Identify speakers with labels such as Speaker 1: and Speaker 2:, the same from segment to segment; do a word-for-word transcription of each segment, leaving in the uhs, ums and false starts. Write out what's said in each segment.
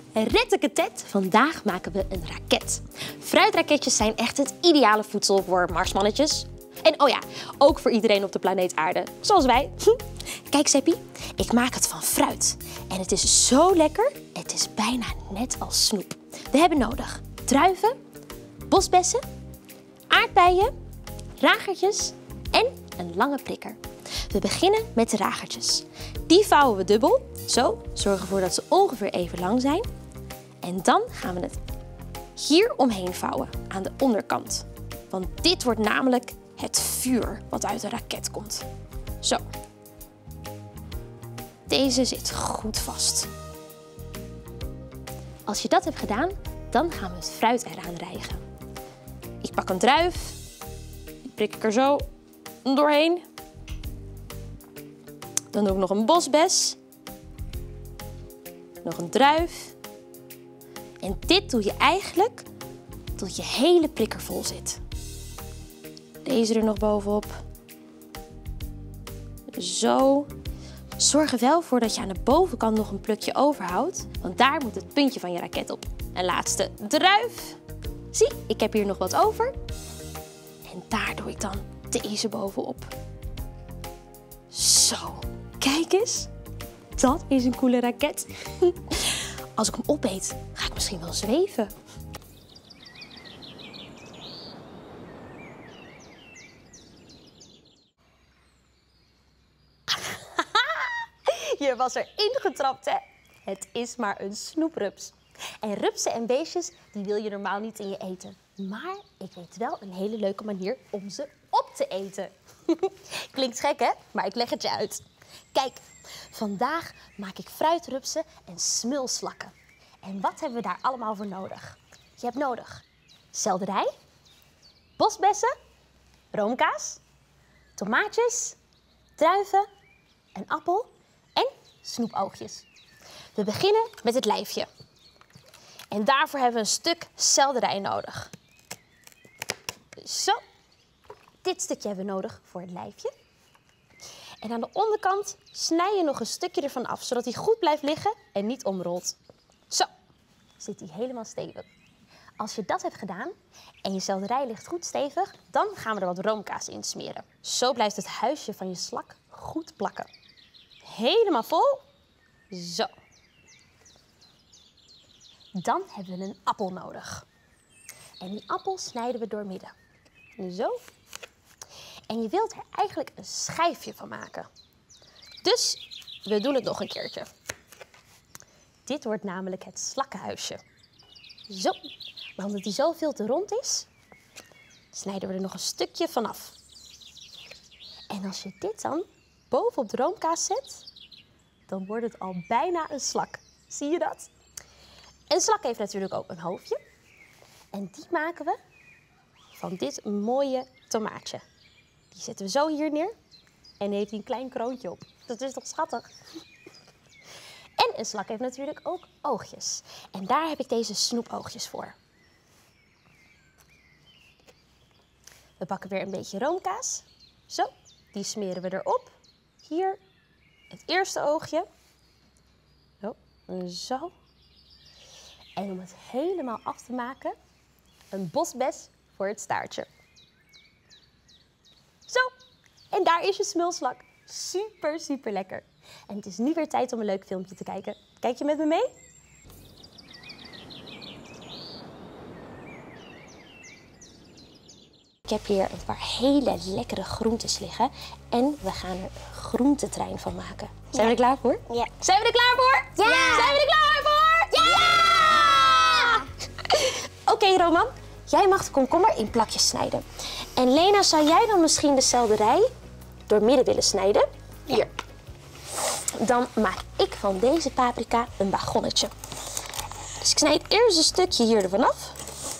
Speaker 1: Retteketet, vandaag maken we een raket. Fruitraketjes zijn echt het ideale voedsel voor marsmannetjes. En oh ja, ook voor iedereen op de planeet Aarde, zoals wij. Kijk Seppi, ik maak het van fruit. En het is zo lekker, het is bijna net als snoep. We hebben nodig druiven, bosbessen, aardbeien, ragertjes en een lange prikker. We beginnen met de ragertjes. Die vouwen we dubbel, zo, zorgen ervoor dat ze ongeveer even lang zijn. En dan gaan we het hier omheen vouwen, aan de onderkant. Want dit wordt namelijk het vuur wat uit de raket komt. Zo. Deze zit goed vast. Als je dat hebt gedaan, dan gaan we het fruit eraan rijgen. Ik pak een druif, die prik ik er zo doorheen. Dan doe ik nog een bosbes. Nog een druif. En dit doe je eigenlijk tot je hele prikker vol zit. Deze er nog bovenop. Zo. Zorg er wel voor dat je aan de bovenkant nog een plukje overhoudt, want daar moet het puntje van je raket op. Een laatste druif. Zie, ik heb hier nog wat over. En daar doe ik dan deze bovenop. Zo, kijk eens. Dat is een coole raket. Als ik hem opeet, ga ik misschien wel zweven. Je was erin getrapt, hè? Het is maar een snoepreps. En rupsen en beestjes, die wil je normaal niet in je eten. Maar ik weet wel een hele leuke manier om ze op te eten. Klinkt gek, hè? Maar ik leg het je uit. Kijk, vandaag maak ik fruitrupsen en smulslakken. En wat hebben we daar allemaal voor nodig? Je hebt nodig selderij, bosbessen, roomkaas, tomaatjes, druiven, een appel en snoepoogjes. We beginnen met het lijfje. En daarvoor hebben we een stuk selderij nodig. Zo. Dit stukje hebben we nodig voor het lijfje. En aan de onderkant snij je nog een stukje ervan af, zodat hij goed blijft liggen en niet omrolt. Zo. Zit hij helemaal stevig. Als je dat hebt gedaan en je selderij ligt goed stevig, dan gaan we er wat roomkaas in smeren. Zo blijft het huisje van je slak goed plakken. Helemaal vol. Zo. Dan hebben we een appel nodig. En die appel snijden we doormidden. Zo. En je wilt er eigenlijk een schijfje van maken. Dus we doen het nog een keertje. Dit wordt namelijk het slakkenhuisje. Zo. Maar omdat die zo veel te rond is, snijden we er nog een stukje van af. En als je dit dan bovenop de roomkaas zet, dan wordt het al bijna een slak. Zie je dat? Een slak heeft natuurlijk ook een hoofdje. En die maken we van dit mooie tomaatje. Die zetten we zo hier neer en heeft hij een klein kroontje op. Dat is toch schattig? En een slak heeft natuurlijk ook oogjes. En daar heb ik deze snoepoogjes voor. We pakken weer een beetje roomkaas. Zo, die smeren we erop. Hier het eerste oogje. Zo, zo. En om het helemaal af te maken, een bosbes voor het staartje. Zo, en daar is je smulslak. Super, super lekker. En het is nu weer tijd om een leuk filmpje te kijken. Kijk je met me mee? Ik heb hier een paar hele lekkere groentes liggen. En we gaan er een groentetrein van maken. Zijn we er klaar voor?
Speaker 2: Ja.
Speaker 1: Zijn we er klaar voor?
Speaker 2: Ja!
Speaker 1: Zijn we er klaar voor? Ja! Oké, okay, Roman. Jij mag de komkommer in plakjes snijden. En Lena, zou jij dan misschien de selderij door midden willen snijden? Hier. Dan maak ik van deze paprika een bagonnetje. Dus ik snijd eerst een stukje hier ervan af.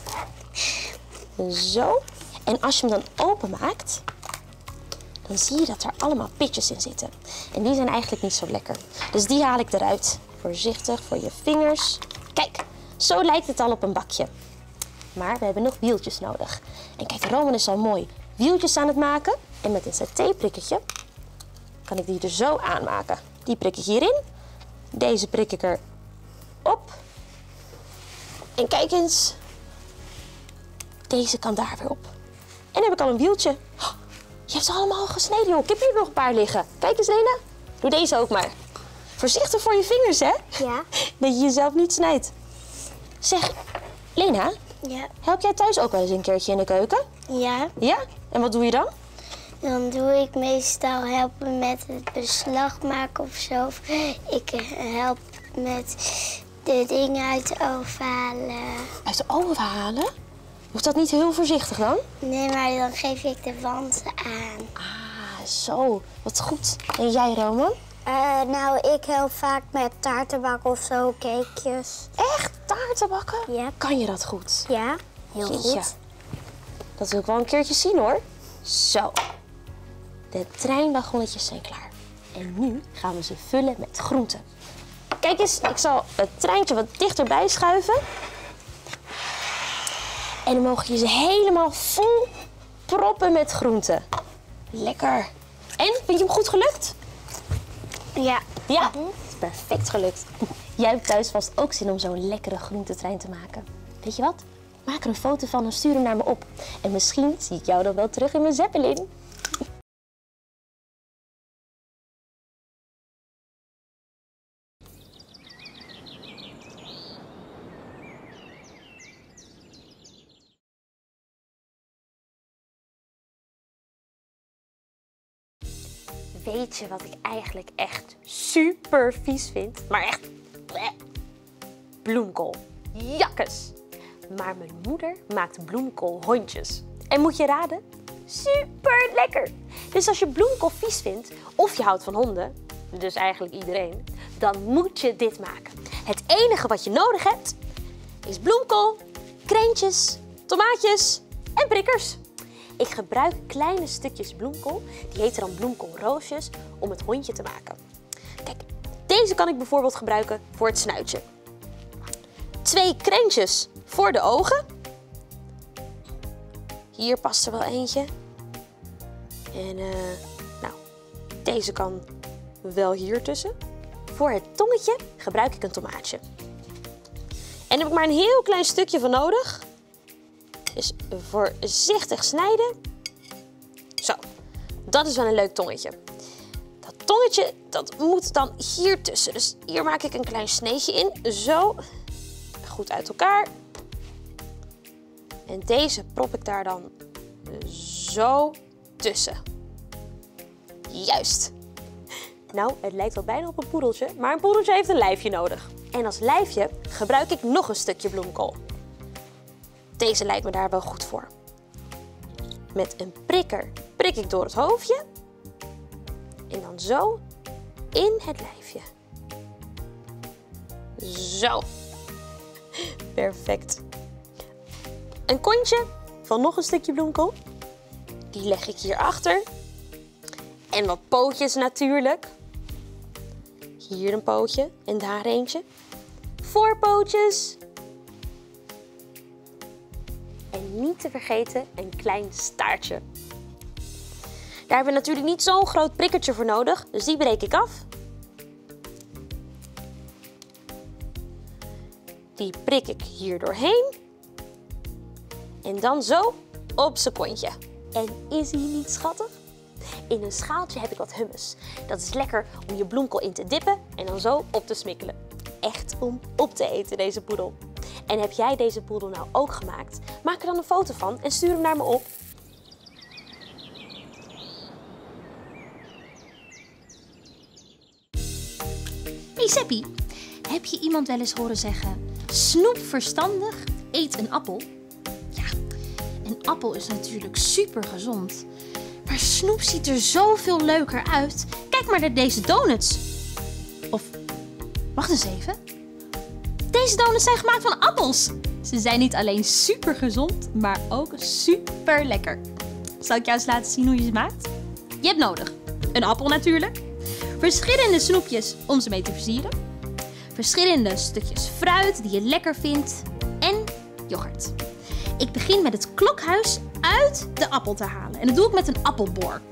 Speaker 1: Zo. En als je hem dan openmaakt, dan zie je dat er allemaal pitjes in zitten. En die zijn eigenlijk niet zo lekker. Dus die haal ik eruit. Voorzichtig voor je vingers. Kijk, zo lijkt het al op een bakje. Maar we hebben nog wieltjes nodig. En kijk, Roman is al mooi wieltjes aan het maken. En met een satéprikketje kan ik die er zo aanmaken. Die prik ik hierin. Deze prik ik er op. En kijk eens. Deze kan daar weer op. En dan heb ik al een wieltje. Oh, je hebt ze allemaal al gesneden, joh. Ik heb hier nog een paar liggen. Kijk eens, Lena. Doe deze ook maar. Voorzichtig voor je vingers, hè?
Speaker 2: Ja.
Speaker 1: Dat je jezelf niet snijdt. Zeg, Lena.
Speaker 2: Ja.
Speaker 1: Help jij thuis ook wel eens een keertje in de keuken?
Speaker 2: Ja.
Speaker 1: Ja? En wat doe je dan?
Speaker 2: Dan doe ik meestal helpen met het beslag maken of zo. Of ik help met de dingen uit de oven halen.
Speaker 1: Uit de oven halen? Hoeft dat niet heel voorzichtig dan?
Speaker 2: Nee, maar dan geef ik de wand aan.
Speaker 1: Ah, zo. Wat goed. En jij, Roman?
Speaker 2: Uh, nou, ik help vaak met taarten bakken of zo, cakejes.
Speaker 1: Echt? Taarten bakken?
Speaker 2: Ja.
Speaker 1: Kan je dat goed?
Speaker 2: Ja, heel
Speaker 1: Jeetje.
Speaker 2: goed.
Speaker 1: Dat wil ik wel een keertje zien, hoor. Zo. De treinwagonnetjes zijn klaar. En nu gaan we ze vullen met groenten. Kijk eens, ik zal het treintje wat dichterbij schuiven. En dan mogen je ze helemaal vol proppen met groenten. Lekker. En, vind je hem goed gelukt?
Speaker 2: Ja.
Speaker 1: Ja, het is perfect gelukt. Jij hebt thuis vast ook zin om zo'n lekkere groentetrein te maken. Weet je wat? Maak er een foto van en stuur hem naar me op. En misschien zie ik jou dan wel terug in mijn Zeppelin. Weet je wat ik eigenlijk echt super vies vind? Maar echt... bleh. Bloemkool. Jakkes. Maar mijn moeder maakt bloemkoolhondjes. En moet je raden? Super lekker. Dus als je bloemkool vies vindt, of je houdt van honden, dus eigenlijk iedereen, dan moet je dit maken. Het enige wat je nodig hebt, is bloemkool, krentjes, tomaatjes en prikkers. Ik gebruik kleine stukjes bloemkool, die heten dan bloemkoolroosjes, om het hondje te maken. Kijk, deze kan ik bijvoorbeeld gebruiken voor het snuitje. Twee krentjes voor de ogen. Hier past er wel eentje. En uh, nou, deze kan wel hier tussen. Voor het tongetje gebruik ik een tomaatje. En daar heb ik maar een heel klein stukje van nodig. Dus voorzichtig snijden. Zo, dat is wel een leuk tongetje. Dat tongetje, dat moet dan hier tussen. Dus hier maak ik een klein sneetje in. Zo. Goed uit elkaar. En deze prop ik daar dan zo tussen. Juist. Nou, het lijkt wel bijna op een poedeltje, maar een poedeltje heeft een lijfje nodig. En als lijfje gebruik ik nog een stukje bloemkool. Deze lijkt me daar wel goed voor. Met een prikker prik ik door het hoofdje. En dan zo in het lijfje. Zo. Perfect. Een kontje van nog een stukje bloemkool. Die leg ik hierachter. En wat pootjes natuurlijk. Hier een pootje en daar eentje. Voorpootjes. En niet te vergeten een klein staartje. Daar hebben we natuurlijk niet zo'n groot prikkertje voor nodig, dus die breek ik af. Die prik ik hier doorheen. En dan zo op zijn kontje. En is hij niet schattig? In een schaaltje heb ik wat hummus. Dat is lekker om je bloemkool in te dippen en dan zo op te smikkelen. Echt om op te eten, deze poedel. En heb jij deze poedel nou ook gemaakt? Maak er dan een foto van en stuur hem naar me op.
Speaker 3: Hey Seppi, heb je iemand wel eens horen zeggen: snoep verstandig, eet een appel? Ja, een appel is natuurlijk super gezond. Maar snoep ziet er zoveel leuker uit. Kijk maar naar deze donuts. Of, wacht eens even. Deze donuts zijn gemaakt van appels. Ze zijn niet alleen super gezond, maar ook super lekker. Zal ik jou eens laten zien hoe je ze maakt? Je hebt nodig een appel natuurlijk. Verschillende snoepjes om ze mee te versieren. Verschillende stukjes fruit die je lekker vindt. En yoghurt. Ik begin met het klokhuis uit de appel te halen. En dat doe ik met een appelboor.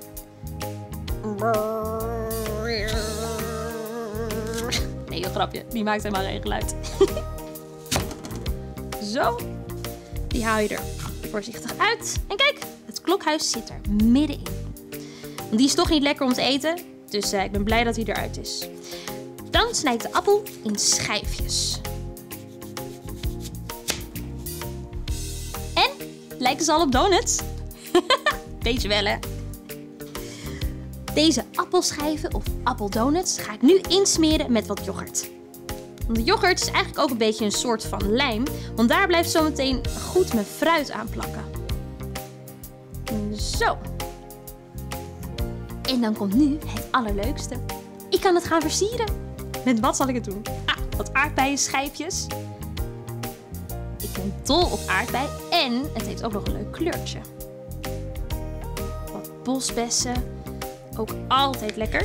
Speaker 3: Nee, een grapje. Die maakt helemaal geen geluid. Zo. Die haal je er voorzichtig uit. En kijk, het klokhuis zit er middenin. Die is toch niet lekker om te eten, dus uh, ik ben blij dat hij eruit is. Dan snijd ik de appel in schijfjes. En, lijken ze al op donuts? Beetje wel, hè? Deze appelschijven of appeldonuts ga ik nu insmeren met wat yoghurt. De yoghurt is eigenlijk ook een beetje een soort van lijm, want daar blijft zometeen goed mijn fruit aan plakken. Zo. En dan komt nu het allerleukste. Ik kan het gaan versieren. Met wat zal ik het doen? Ah, wat aardbeienschijfjes. Ik ben dol op aardbei en het heeft ook nog een leuk kleurtje. Wat bosbessen. Ook altijd lekker.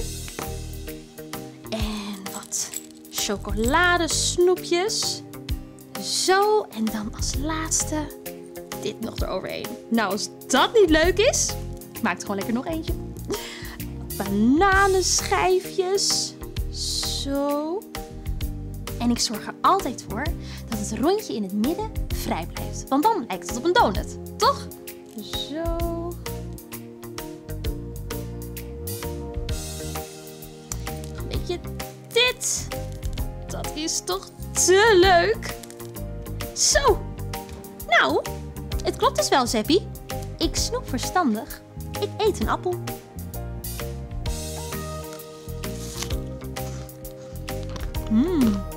Speaker 3: En wat chocoladesnoepjes. Zo, en dan als laatste dit nog eroverheen. Nou, als dat niet leuk is, maak er gewoon lekker nog eentje. Bananenschijfjes. Zo. En ik zorg er altijd voor dat het rondje in het midden vrij blijft. Want dan lijkt het op een donut, toch? Zo. Een beetje dit. Dat is toch te leuk. Zo. Nou, het klopt dus wel, Zeppie. Ik snoep verstandig. Ik eet een appel. Mmm.